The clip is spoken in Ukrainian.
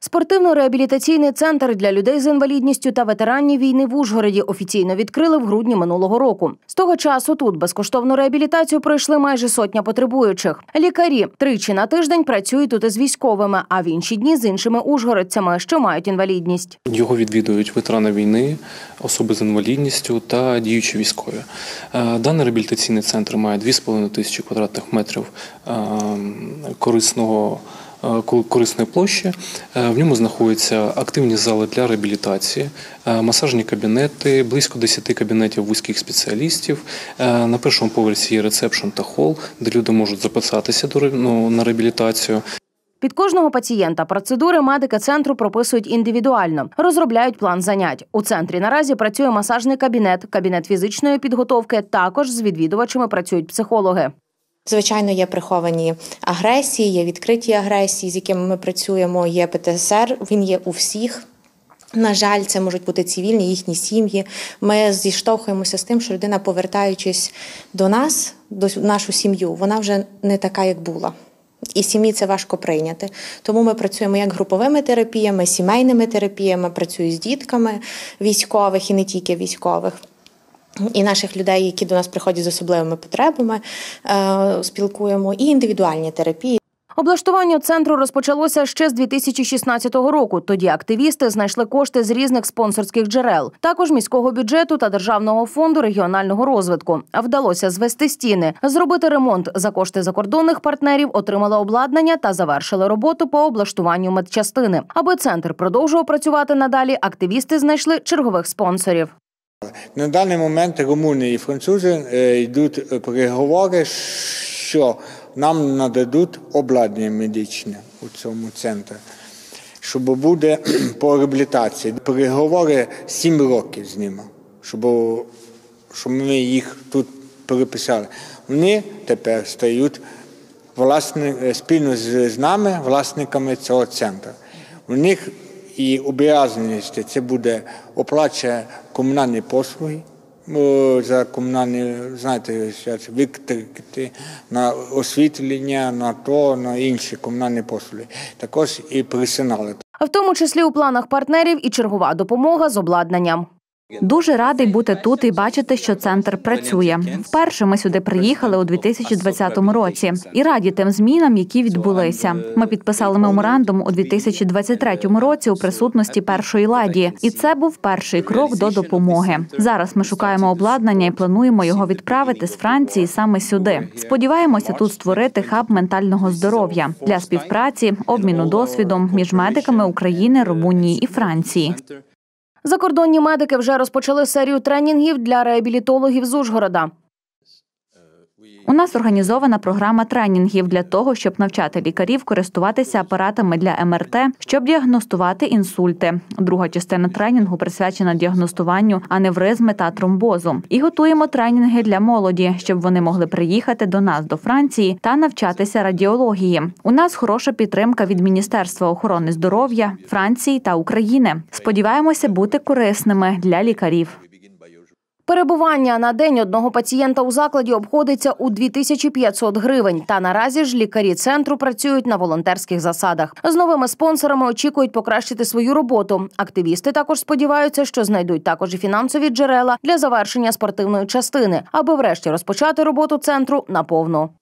Спортивно-реабілітаційний центр для людей з інвалідністю та ветеранів війни в Ужгороді офіційно відкрили в грудні минулого року. З того часу тут безкоштовну реабілітацію пройшли майже сотня потребуючих. Лікарі тричі на тиждень працюють тут із військовими, а в інші дні з іншими ужгородцями, що мають інвалідність. Його відвідують ветерани війни, особи з інвалідністю та діючі військові. Даний реабілітаційний центр має 2500 квадратних метрів корисної площі. В ньому знаходяться активні зали для реабілітації, масажні кабінети, близько 10 кабінетів вузьких спеціалістів. На першому поверсі є ресепшн та хол, де люди можуть записатися на реабілітацію. Під кожного пацієнта процедури медики центру прописують індивідуально, розробляють план занять. У центрі наразі працює масажний кабінет, кабінет фізичної підготовки, також з відвідувачами працюють психологи. Звичайно, є приховані агресії, є відкриті агресії, з якими ми працюємо, є ПТСР, він є у всіх. На жаль, це можуть бути цивільні, їхні сім'ї. Ми зіштовхуємося з тим, що людина, повертаючись до нас, до нашу сім'ю, вона вже не така, як була. І сім'ї це важко прийняти. Тому ми працюємо як груповими терапіями, сімейними терапіями, працюю з дітками військових і не тільки військових. І наших людей, які до нас приходять з особливими потребами, спілкуємо, і індивідуальні терапії. Облаштування центру розпочалося ще з 2016 року. Тоді активісти знайшли кошти з різних спонсорських джерел. Також міського бюджету та Державного фонду регіонального розвитку. Вдалося звести стіни, зробити ремонт за кошти закордонних партнерів, отримали обладнання та завершили роботу по облаштуванню медчастини. Аби центр продовжував працювати надалі, активісти знайшли чергових спонсорів. На даний момент румуни і французи йдуть переговори, що нам нададуть обладнання медичне у цьому центрі, що буде по реабілітації. Переговори 7 років з ними, щоб ми їх тут переписали. Вони тепер стають спільно з нами власниками цього центру. У них і обов'язаність це буде оплачувати комунальні послуги, за комунальні, знаєте, виклики на освітлення, на інші комунальні послуги, також і персонали. А в тому числі у планах партнерів і чергова допомога з обладнанням. Дуже радий бути тут і бачити, що центр працює. Вперше ми сюди приїхали у 2020 році і раді тим змінам, які відбулися. Ми підписали меморандум у 2023 році у присутності першої леді. І це був перший крок до допомоги. Зараз ми шукаємо обладнання і плануємо його відправити з Франції саме сюди. Сподіваємося тут створити хаб ментального здоров'я для співпраці, обміну досвідом між медиками України, Румунії і Франції. Закордонні медики вже розпочали серію тренінгів для реабілітологів з Ужгорода. У нас організована програма тренінгів для того, щоб навчати лікарів користуватися апаратами для МРТ, щоб діагностувати інсульти. Друга частина тренінгу присвячена діагностуванню аневризми та тромбозу. І готуємо тренінги для молоді, щоб вони могли приїхати до нас, до Франції, та навчатися радіології. У нас хороша підтримка від Міністерства охорони здоров'я, Франції та України. Сподіваємося бути корисними для лікарів. Перебування на день одного пацієнта у закладі обходиться у 2500 гривень. Та наразі ж лікарі центру працюють на волонтерських засадах. З новими спонсорами очікують покращити свою роботу. Активісти також сподіваються, що знайдуть також і фінансові джерела для завершення спортивної частини, аби врешті розпочати роботу центру наповну.